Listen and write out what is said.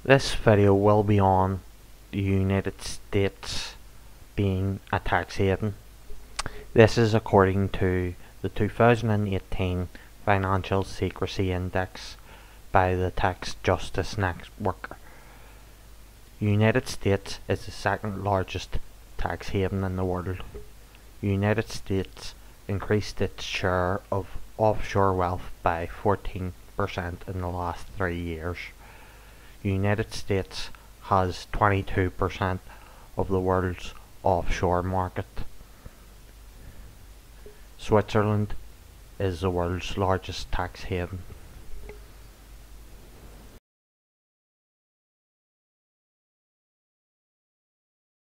This video will be on the United States being a tax haven. This is according to the 2018 Financial Secrecy Index by the Tax Justice Network. The United States is the second largest tax haven in the world. The United States increased its share of offshore wealth by 14% in the last 3 years. The United States has 22% of the world's offshore market. Switzerland is the world's largest tax haven.